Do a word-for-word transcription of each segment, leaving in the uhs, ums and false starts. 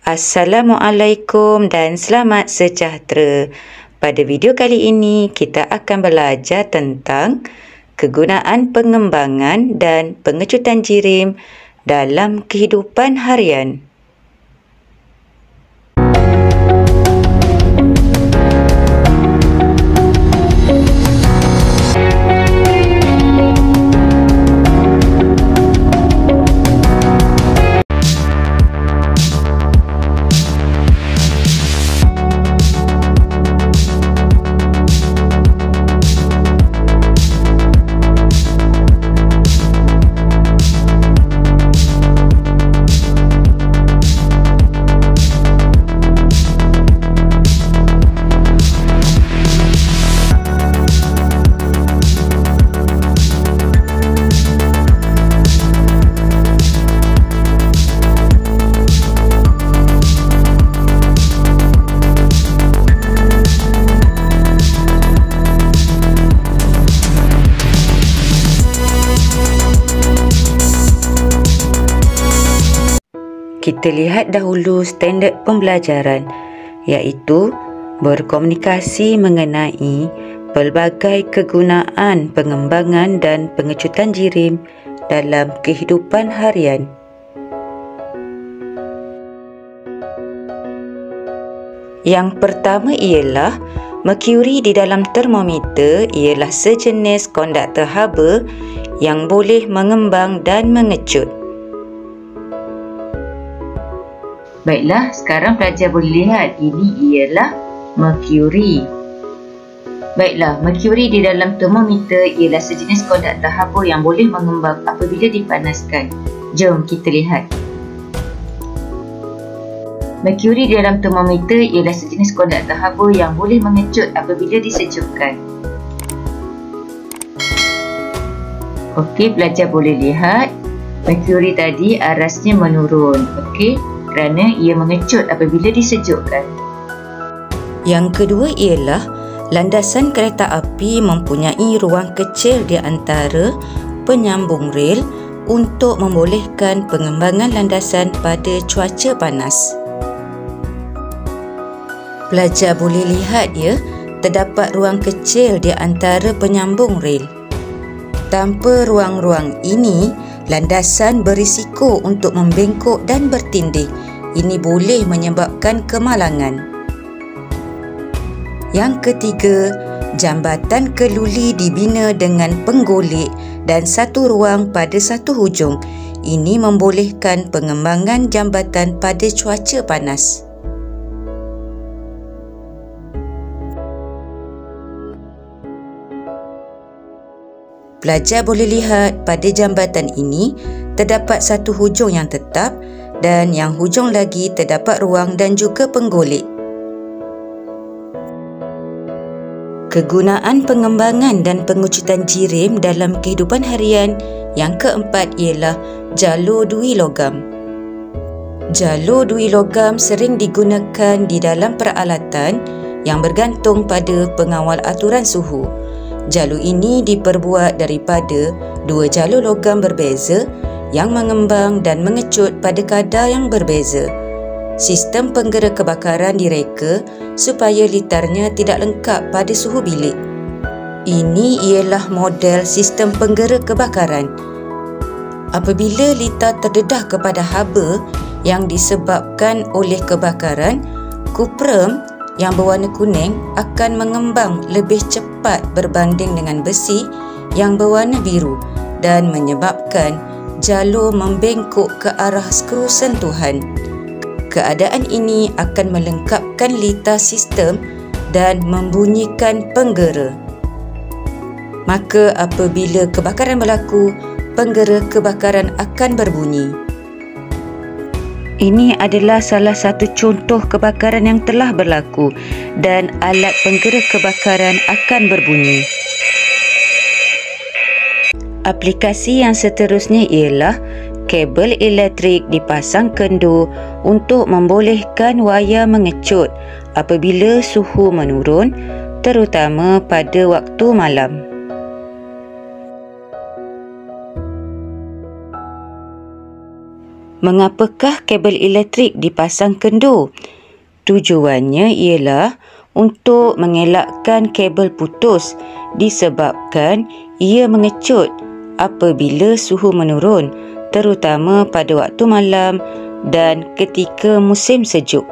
Assalamualaikum dan selamat sejahtera. Pada video kali ini, kita akan belajar tentang kegunaan pengembangan dan pengecutan jirim dalam kehidupan harian. Kita lihat dahulu standard pembelajaran, iaitu berkomunikasi mengenai pelbagai kegunaan pengembangan dan pengecutan jirim dalam kehidupan harian. Yang pertama ialah merkuri di dalam termometer ialah sejenis konduktor haba yang boleh mengembang dan mengecut. Baiklah, sekarang pelajar boleh lihat ini ialah merkuri. Baiklah, merkuri di dalam termometer ialah sejenis konduktor haba yang boleh mengembang apabila dipanaskan. Jom kita lihat. Merkuri di dalam termometer ialah sejenis konduktor haba yang boleh mengecut apabila disejukkan. Okey, pelajar boleh lihat merkuri tadi arasnya menurun. Okey, kerana ia mengecut apabila disejukkan. Yang kedua ialah landasan kereta api mempunyai ruang kecil di antara penyambung rel untuk membolehkan pengembangan landasan pada cuaca panas. Pelajar boleh lihat ya, terdapat ruang kecil di antara penyambung rel. Tanpa ruang-ruang ini, landasan berisiko untuk membengkok dan bertindih. Ini boleh menyebabkan kemalangan. Yang ketiga, jambatan keluli dibina dengan penggolek dan satu ruang pada satu hujung. Ini membolehkan pengembangan jambatan pada cuaca panas. Pelajar boleh lihat pada jambatan ini terdapat satu hujung yang tetap dan yang hujung lagi terdapat ruang dan juga penggolek. Kegunaan pengembangan dan pengecutan jirim dalam kehidupan harian yang keempat ialah jalur dui logam. Jalur dui logam sering digunakan di dalam peralatan yang bergantung pada pengawal aturan suhu. Jalur ini diperbuat daripada dua jalur logam berbeza yang mengembang dan mengecut pada kadar yang berbeza. Sistem penggera kebakaran direka supaya litarnya tidak lengkap pada suhu bilik. Ini ialah model sistem penggera kebakaran. Apabila litar terdedah kepada haba yang disebabkan oleh kebakaran, kuprum yang berwarna kuning akan mengembang lebih cepat berbanding dengan besi yang berwarna biru dan menyebabkan jalur membengkok ke arah skru sentuhan. Keadaan ini akan melengkapkan litar sistem dan membunyikan penggera. Maka apabila kebakaran berlaku, penggera kebakaran akan berbunyi. Ini adalah salah satu contoh kebakaran yang telah berlaku dan alat penggera kebakaran akan berbunyi. Aplikasi yang seterusnya ialah kabel elektrik dipasang kendur untuk membolehkan wayar mengecut apabila suhu menurun, terutama pada waktu malam. Mengapakah kabel elektrik dipasang kendur? Tujuannya ialah untuk mengelakkan kabel putus disebabkan ia mengecut apabila suhu menurun, terutama pada waktu malam dan ketika musim sejuk.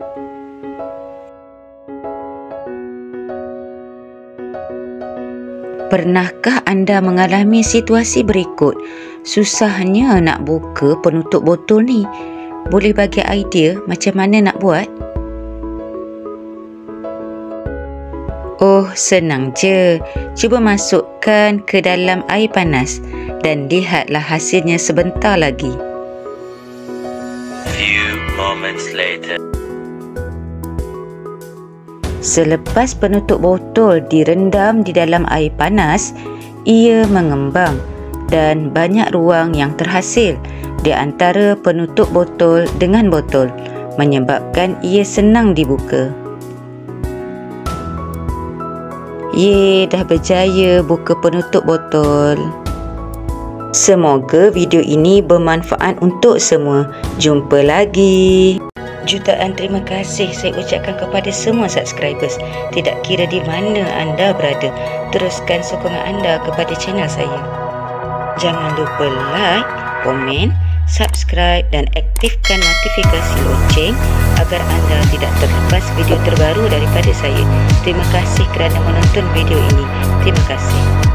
Pernahkah anda mengalami situasi berikut? Susahnya nak buka penutup botol ni. Boleh bagi idea macam mana nak buat? Oh, senang je. Cuba masukkan ke dalam air panas dan lihatlah hasilnya sebentar lagi. Few moments later. Selepas penutup botol direndam di dalam air panas, ia mengembang dan banyak ruang yang terhasil di antara penutup botol dengan botol, menyebabkan ia senang dibuka. Ye, dah berjaya buka penutup botol. Semoga video ini bermanfaat untuk semua. Jumpa lagi. Jutaan terima kasih saya ucapkan kepada semua subscribers. Tidak kira di mana anda berada, teruskan sokongan anda kepada channel saya. Jangan lupa like, komen, subscribe dan aktifkan notifikasi lonceng agar anda tidak terlepas video terbaru daripada saya. Terima kasih kerana menonton video ini. Terima kasih.